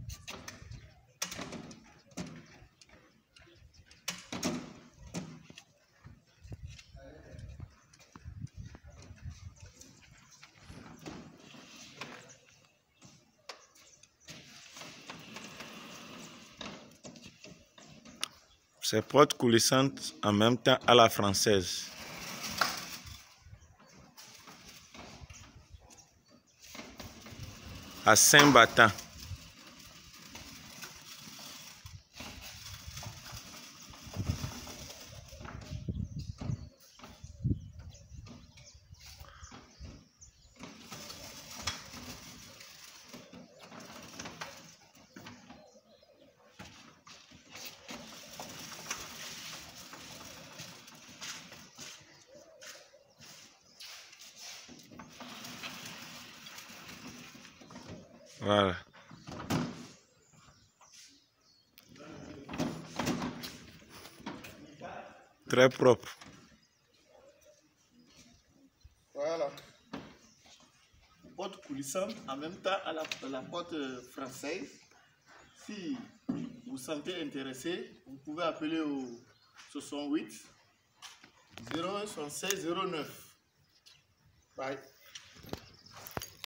C'est porte coulissante en même temps à la française. À Saint-Batan. Voilà. Très propre. Voilà. Porte coulissante en même temps à la porte française. Si vous vous sentez intéressé, vous pouvez appeler au 68 01 76 09. Bye.